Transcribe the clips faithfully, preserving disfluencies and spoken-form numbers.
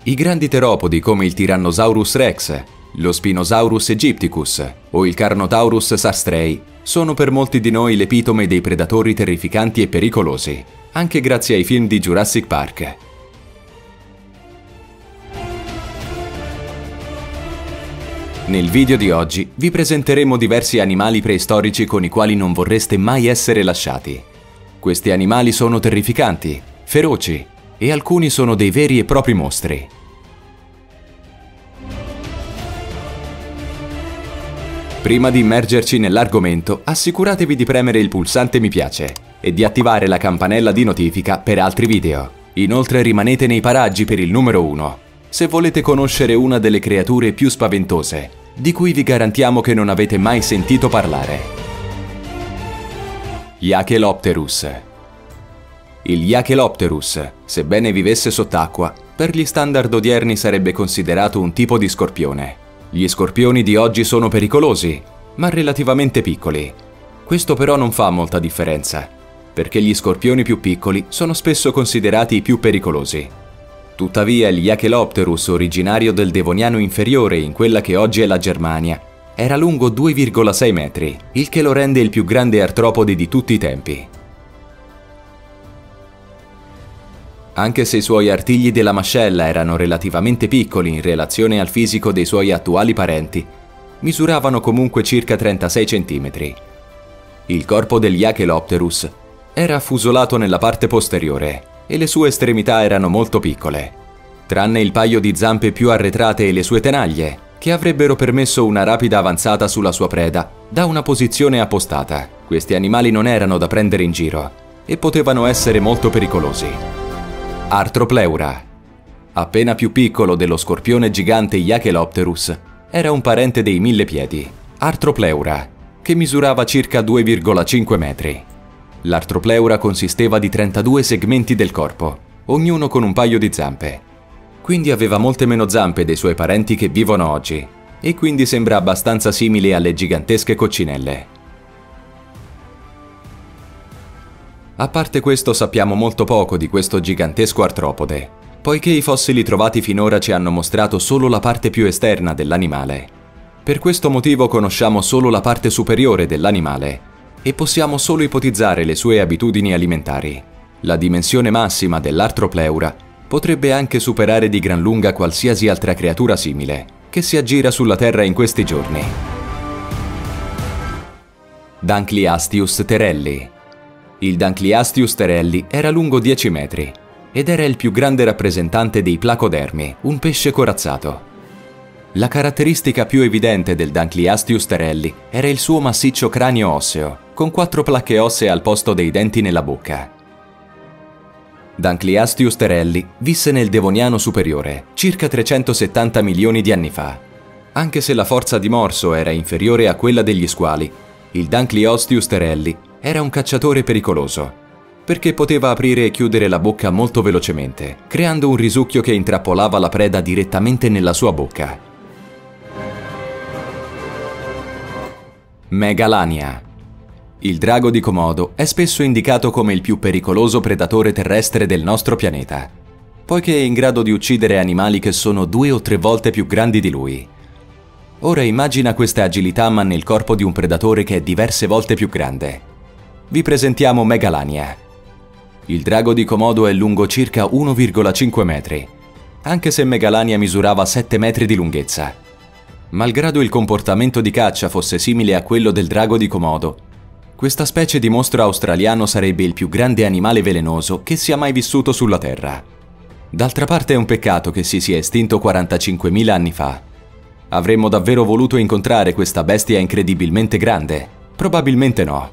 I grandi teropodi come il Tyrannosaurus rex, lo Spinosaurus aegypticus o il Carnotaurus sastrei sono per molti di noi l'epitome dei predatori terrificanti e pericolosi, anche grazie ai film di Jurassic Park. Nel video di oggi vi presenteremo diversi animali preistorici con i quali non vorreste mai essere lasciati. Questi animali sono terrificanti, feroci e alcuni sono dei veri e propri mostri. Prima di immergerci nell'argomento, assicuratevi di premere il pulsante mi piace e di attivare la campanella di notifica per altri video. Inoltre rimanete nei paraggi per il numero uno, se volete conoscere una delle creature più spaventose, di cui vi garantiamo che non avete mai sentito parlare. Iachelopterus. Il Iachelopterus, sebbene vivesse sott'acqua, per gli standard odierni sarebbe considerato un tipo di scorpione. Gli scorpioni di oggi sono pericolosi, ma relativamente piccoli. Questo però non fa molta differenza, perché gli scorpioni più piccoli sono spesso considerati i più pericolosi. Tuttavia il Iachelopterus, originario del Devoniano inferiore in quella che oggi è la Germania, era lungo due virgola sei metri, il che lo rende il più grande artropode di tutti i tempi. Anche se i suoi artigli della mascella erano relativamente piccoli in relazione al fisico dei suoi attuali parenti, misuravano comunque circa trentasei centimetri. Il corpo del Iachelopterus era affusolato nella parte posteriore e le sue estremità erano molto piccole, tranne il paio di zampe più arretrate e le sue tenaglie, che avrebbero permesso una rapida avanzata sulla sua preda da una posizione appostata. Questi animali non erano da prendere in giro e potevano essere molto pericolosi. Arthropleura. Appena più piccolo dello scorpione gigante Iachelopterus, era un parente dei millepiedi, Arthropleura, che misurava circa due virgola cinque metri. L'Arthropleura consisteva di trentadue segmenti del corpo, ognuno con un paio di zampe. Quindi aveva molte meno zampe dei suoi parenti che vivono oggi, e quindi sembra abbastanza simile alle gigantesche coccinelle. A parte questo, sappiamo molto poco di questo gigantesco artropode, poiché i fossili trovati finora ci hanno mostrato solo la parte più esterna dell'animale. Per questo motivo conosciamo solo la parte superiore dell'animale e possiamo solo ipotizzare le sue abitudini alimentari. La dimensione massima dell'Arthropleura potrebbe anche superare di gran lunga qualsiasi altra creatura simile che si aggira sulla Terra in questi giorni. Dunkleastius terelli. Il Dunkleastius terelli era lungo dieci metri ed era il più grande rappresentante dei placodermi, un pesce corazzato. La caratteristica più evidente del Dunkleastius terelli era il suo massiccio cranio osseo, con quattro placche ossee al posto dei denti nella bocca. Dunkleastius terelli visse nel Devoniano superiore, circa trecentosettanta milioni di anni fa. Anche se la forza di morso era inferiore a quella degli squali, il Dunkleastius terelli era un cacciatore pericoloso, perché poteva aprire e chiudere la bocca molto velocemente, creando un risucchio che intrappolava la preda direttamente nella sua bocca. Megalania. Il drago di Komodo è spesso indicato come il più pericoloso predatore terrestre del nostro pianeta, poiché è in grado di uccidere animali che sono due o tre volte più grandi di lui. Ora immagina questa agilità ma nel corpo di un predatore che è diverse volte più grande. Vi presentiamo Megalania. Il drago di Komodo è lungo circa uno virgola cinque metri, anche se Megalania misurava sette metri di lunghezza. Malgrado il comportamento di caccia fosse simile a quello del drago di Komodo, questa specie di mostro australiano sarebbe il più grande animale velenoso che sia mai vissuto sulla Terra. D'altra parte è un peccato che si sia estinto quarantacinquemila anni fa. Avremmo davvero voluto incontrare questa bestia incredibilmente grande? Probabilmente no.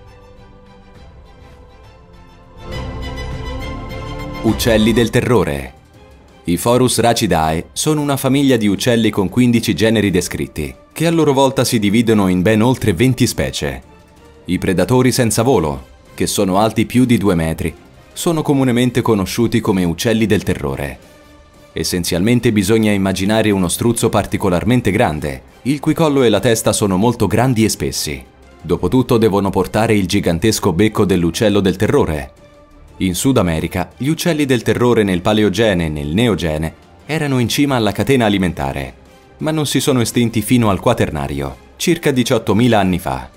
Uccelli del terrore. I Phorus racidae sono una famiglia di uccelli con quindici generi descritti, che a loro volta si dividono in ben oltre venti specie. I predatori senza volo, che sono alti più di due metri, sono comunemente conosciuti come uccelli del terrore. Essenzialmente bisogna immaginare uno struzzo particolarmente grande, il cui collo e la testa sono molto grandi e spessi. Dopotutto devono portare il gigantesco becco dell'uccello del terrore. In Sud America, gli uccelli del terrore nel Paleogene e nel Neogene erano in cima alla catena alimentare, ma non si sono estinti fino al Quaternario, circa diciottomila anni fa.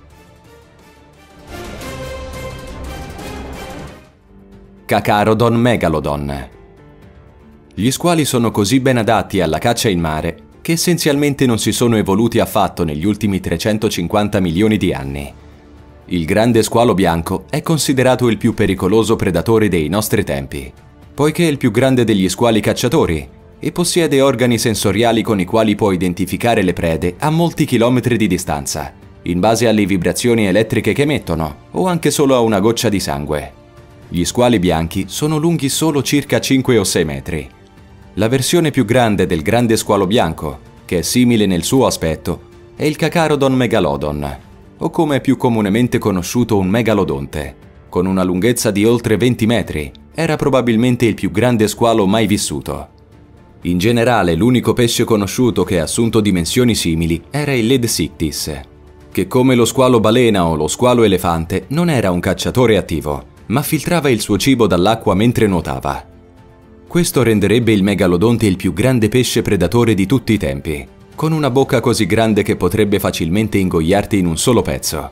Carcharodon megalodon. Gli squali sono così ben adatti alla caccia in mare che essenzialmente non si sono evoluti affatto negli ultimi trecentocinquanta milioni di anni. Il grande squalo bianco è considerato il più pericoloso predatore dei nostri tempi, poiché è il più grande degli squali cacciatori e possiede organi sensoriali con i quali può identificare le prede a molti chilometri di distanza, in base alle vibrazioni elettriche che emettono o anche solo a una goccia di sangue. Gli squali bianchi sono lunghi solo circa cinque o sei metri. La versione più grande del grande squalo bianco, che è simile nel suo aspetto, è il Carcharodon megalodon, o come è più comunemente conosciuto un megalodonte. Con una lunghezza di oltre venti metri, era probabilmente il più grande squalo mai vissuto. In generale, l'unico pesce conosciuto che ha assunto dimensioni simili era il Leadsichthys, che come lo squalo balena o lo squalo elefante non era un cacciatore attivo, ma filtrava il suo cibo dall'acqua mentre nuotava. Questo renderebbe il megalodonte il più grande pesce predatore di tutti i tempi, con una bocca così grande che potrebbe facilmente ingoiarti in un solo pezzo.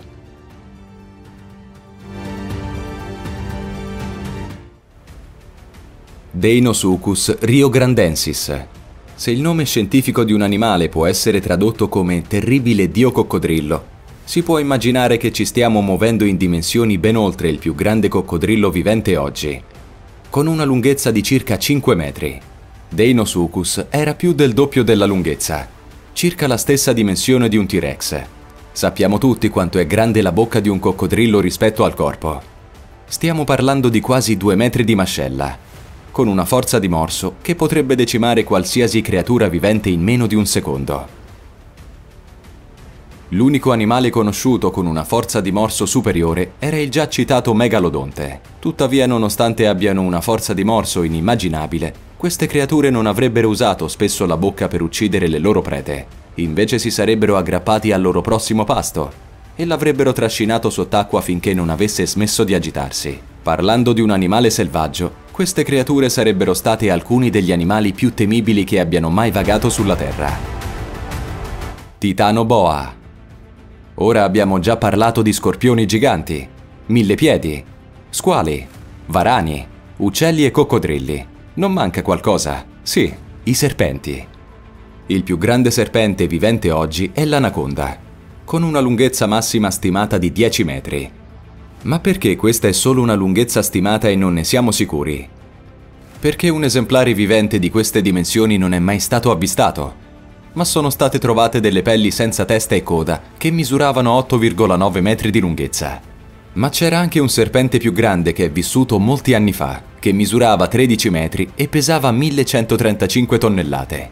Deinosuchus riograndensis. Se il nome scientifico di un animale può essere tradotto come terribile dio coccodrillo, si può immaginare che ci stiamo muovendo in dimensioni ben oltre il più grande coccodrillo vivente oggi. Con una lunghezza di circa cinque metri, Deinosuchus era più del doppio della lunghezza, circa la stessa dimensione di un T-Rex. Sappiamo tutti quanto è grande la bocca di un coccodrillo rispetto al corpo. Stiamo parlando di quasi due metri di mascella, con una forza di morso che potrebbe decimare qualsiasi creatura vivente in meno di un secondo. L'unico animale conosciuto con una forza di morso superiore era il già citato megalodonte. Tuttavia, nonostante abbiano una forza di morso inimmaginabile, queste creature non avrebbero usato spesso la bocca per uccidere le loro prede. Invece si sarebbero aggrappati al loro prossimo pasto e l'avrebbero trascinato sott'acqua finché non avesse smesso di agitarsi. Parlando di un animale selvaggio, queste creature sarebbero state alcuni degli animali più temibili che abbiano mai vagato sulla Terra. Titano boa. Ora abbiamo già parlato di scorpioni giganti, millepiedi, squali, varani, uccelli e coccodrilli. Non manca qualcosa? Sì, i serpenti. Il più grande serpente vivente oggi è l'anaconda, con una lunghezza massima stimata di dieci metri. Ma perché questa è solo una lunghezza stimata e non ne siamo sicuri? Perché un esemplare vivente di queste dimensioni non è mai stato avvistato, ma sono state trovate delle pelli senza testa e coda che misuravano otto virgola nove metri di lunghezza. Ma c'era anche un serpente più grande che è vissuto molti anni fa, che misurava tredici metri e pesava millecentotrentacinque tonnellate.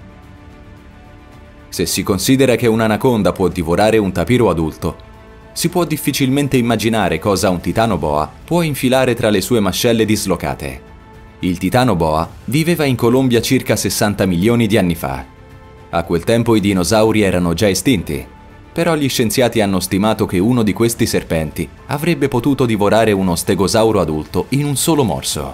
Se si considera che un'anaconda può divorare un tapiro adulto, si può difficilmente immaginare cosa un titano boa può infilare tra le sue mascelle dislocate. Il titano boa viveva in Colombia circa sessanta milioni di anni fa. A quel tempo i dinosauri erano già estinti, però gli scienziati hanno stimato che uno di questi serpenti avrebbe potuto divorare uno stegosauro adulto in un solo morso.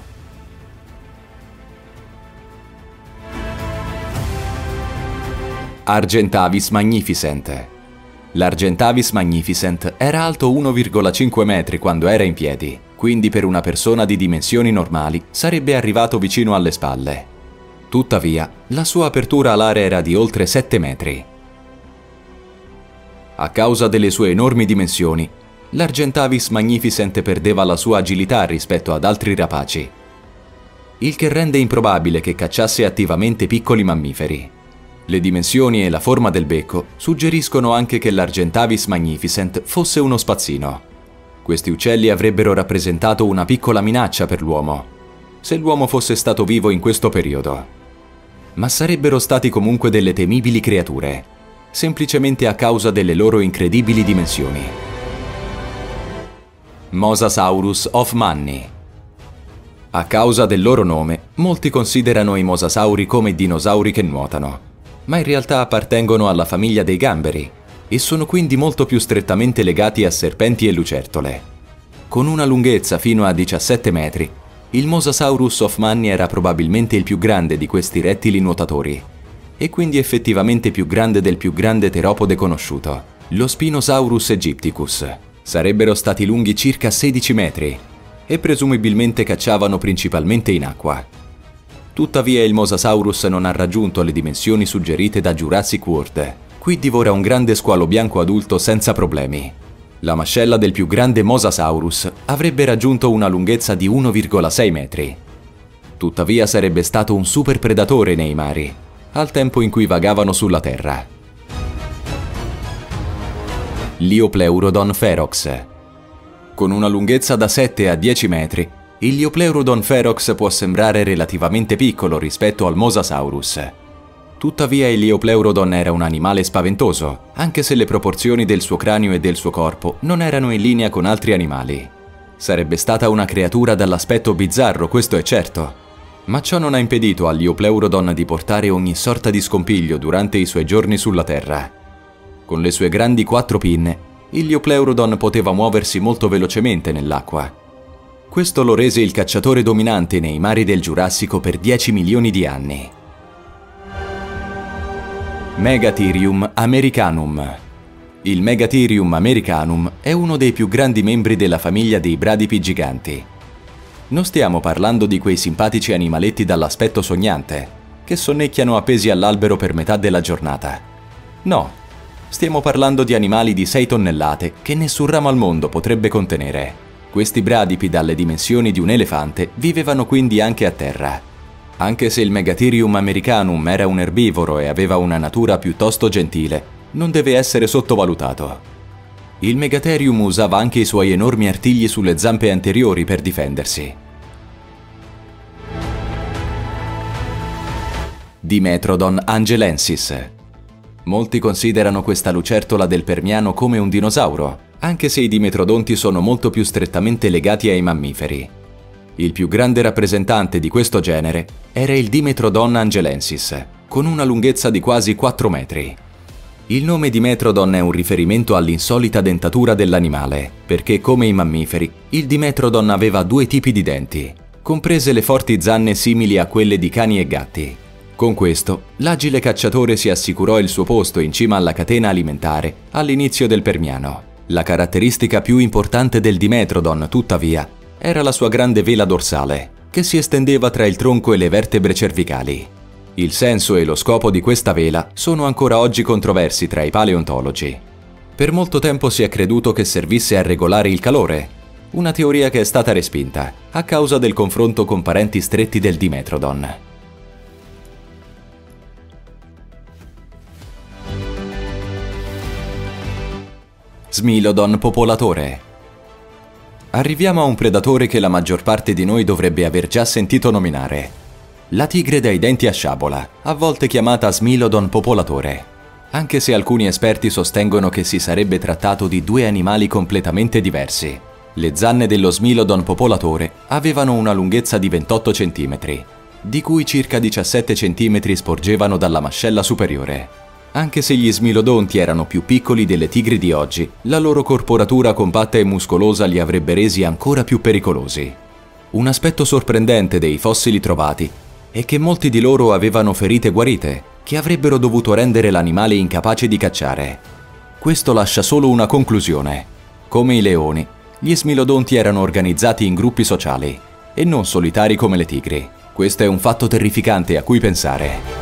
Argentavis magnificent. L'Argentavis magnificent era alto uno virgola cinque metri quando era in piedi, quindi per una persona di dimensioni normali sarebbe arrivato vicino alle spalle. Tuttavia, la sua apertura alare era di oltre sette metri. A causa delle sue enormi dimensioni, l'Argentavis magnificent perdeva la sua agilità rispetto ad altri rapaci, il che rende improbabile che cacciasse attivamente piccoli mammiferi. Le dimensioni e la forma del becco suggeriscono anche che l'Argentavis magnificent fosse uno spazzino. Questi uccelli avrebbero rappresentato una piccola minaccia per l'uomo, se l'uomo fosse stato vivo in questo periodo. Ma sarebbero stati comunque delle temibili creature, semplicemente a causa delle loro incredibili dimensioni. Mosasaurus of Manny. A causa del loro nome, molti considerano i mosasauri come dinosauri che nuotano, ma in realtà appartengono alla famiglia dei gamberi e sono quindi molto più strettamente legati a serpenti e lucertole. Con una lunghezza fino a diciassette metri, Il Mosasaurus hofmanni era probabilmente il più grande di questi rettili nuotatori, e quindi effettivamente più grande del più grande teropode conosciuto, lo Spinosaurus aegypticus. Sarebbero stati lunghi circa sedici metri e presumibilmente cacciavano principalmente in acqua. Tuttavia il Mosasaurus non ha raggiunto le dimensioni suggerite da Jurassic World. Qui divora un grande squalo bianco adulto senza problemi. La mascella del più grande Mosasaurus avrebbe raggiunto una lunghezza di uno virgola sei metri. Tuttavia sarebbe stato un super predatore nei mari, al tempo in cui vagavano sulla terra. Liopleurodon ferox. Con una lunghezza da sette a dieci metri, il Liopleurodon ferox può sembrare relativamente piccolo rispetto al Mosasaurus. Tuttavia il Liopleurodon era un animale spaventoso, anche se le proporzioni del suo cranio e del suo corpo non erano in linea con altri animali. Sarebbe stata una creatura dall'aspetto bizzarro, questo è certo, ma ciò non ha impedito al Liopleurodon di portare ogni sorta di scompiglio durante i suoi giorni sulla Terra. Con le sue grandi quattro pinne, il Liopleurodon poteva muoversi molto velocemente nell'acqua. Questo lo rese il cacciatore dominante nei mari del Giurassico per dieci milioni di anni. Megatherium americanum. Il Megatherium americanum è uno dei più grandi membri della famiglia dei bradipi giganti. Non stiamo parlando di quei simpatici animaletti dall'aspetto sognante, che sonnecchiano appesi all'albero per metà della giornata. No, stiamo parlando di animali di sei tonnellate che nessun ramo al mondo potrebbe contenere. Questi bradipi dalle dimensioni di un elefante vivevano quindi anche a terra. Anche se il Megatherium americanum era un erbivoro e aveva una natura piuttosto gentile, non deve essere sottovalutato. Il Megatherium usava anche i suoi enormi artigli sulle zampe anteriori per difendersi. Dimetrodon angelensis. Molti considerano questa lucertola del Permiano come un dinosauro, anche se i dimetrodonti sono molto più strettamente legati ai mammiferi. Il più grande rappresentante di questo genere era il Dimetrodon angelensis, con una lunghezza di quasi quattro metri. Il nome Dimetrodon è un riferimento all'insolita dentatura dell'animale, perché come i mammiferi, il Dimetrodon aveva due tipi di denti, comprese le forti zanne simili a quelle di cani e gatti. Con questo, l'agile cacciatore si assicurò il suo posto in cima alla catena alimentare all'inizio del Permiano. La caratteristica più importante del Dimetrodon, tuttavia, era la sua grande vela dorsale, che si estendeva tra il tronco e le vertebre cervicali. Il senso e lo scopo di questa vela sono ancora oggi controversi tra i paleontologi. Per molto tempo si è creduto che servisse a regolare il calore, una teoria che è stata respinta a causa del confronto con parenti stretti del Dimetrodon. Smilodon popolatore. Arriviamo a un predatore che la maggior parte di noi dovrebbe aver già sentito nominare. La tigre dai denti a sciabola, a volte chiamata Smilodon popolatore, anche se alcuni esperti sostengono che si sarebbe trattato di due animali completamente diversi. Le zanne dello Smilodon popolatore avevano una lunghezza di ventotto centimetri, di cui circa diciassette centimetri sporgevano dalla mascella superiore. Anche se gli smilodonti erano più piccoli delle tigri di oggi, la loro corporatura compatta e muscolosa li avrebbe resi ancora più pericolosi. Un aspetto sorprendente dei fossili trovati è che molti di loro avevano ferite guarite, che avrebbero dovuto rendere l'animale incapace di cacciare. Questo lascia solo una conclusione. Come i leoni, gli smilodonti erano organizzati in gruppi sociali, e non solitari come le tigri. Questo è un fatto terrificante a cui pensare.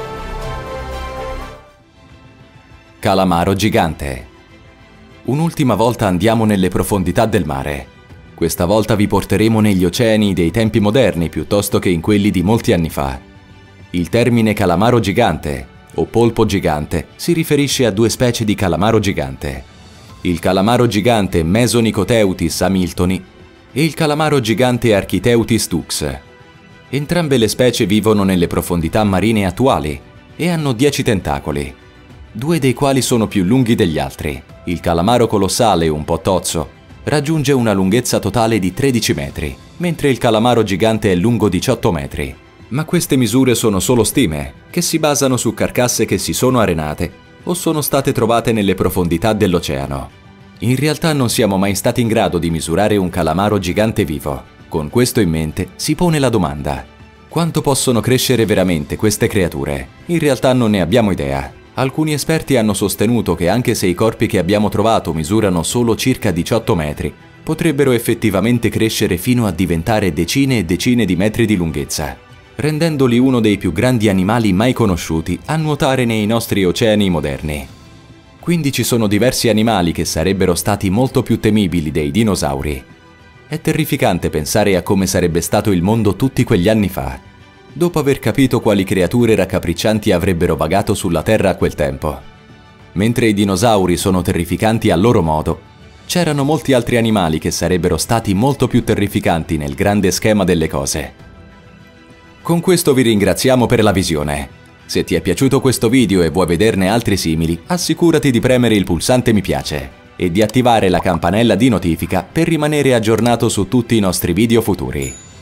Calamaro gigante. Un'ultima volta andiamo nelle profondità del mare. Questa volta vi porteremo negli oceani dei tempi moderni piuttosto che in quelli di molti anni fa. Il termine calamaro gigante, o polpo gigante, si riferisce a due specie di calamaro gigante. Il calamaro gigante Mesonicoteuthis hamiltoni e il calamaro gigante Architeuthis tux. Entrambe le specie vivono nelle profondità marine attuali e hanno dieci tentacoli, due dei quali sono più lunghi degli altri. Il calamaro colossale, un po' tozzo, raggiunge una lunghezza totale di tredici metri, mentre il calamaro gigante è lungo diciotto metri. Ma queste misure sono solo stime, che si basano su carcasse che si sono arenate o sono state trovate nelle profondità dell'oceano. In realtà non siamo mai stati in grado di misurare un calamaro gigante vivo. Con questo in mente si pone la domanda: quanto possono crescere veramente queste creature? In realtà non ne abbiamo idea. Alcuni esperti hanno sostenuto che anche se i corpi che abbiamo trovato misurano solo circa diciotto metri, potrebbero effettivamente crescere fino a diventare decine e decine di metri di lunghezza, rendendoli uno dei più grandi animali mai conosciuti a nuotare nei nostri oceani moderni. Quindi ci sono diversi animali che sarebbero stati molto più temibili dei dinosauri. È terrificante pensare a come sarebbe stato il mondo tutti quegli anni fa, dopo aver capito quali creature raccapriccianti avrebbero vagato sulla Terra a quel tempo. Mentre i dinosauri sono terrificanti a loro modo, c'erano molti altri animali che sarebbero stati molto più terrificanti nel grande schema delle cose. Con questo vi ringraziamo per la visione. Se ti è piaciuto questo video e vuoi vederne altri simili, assicurati di premere il pulsante mi piace e di attivare la campanella di notifica per rimanere aggiornato su tutti i nostri video futuri.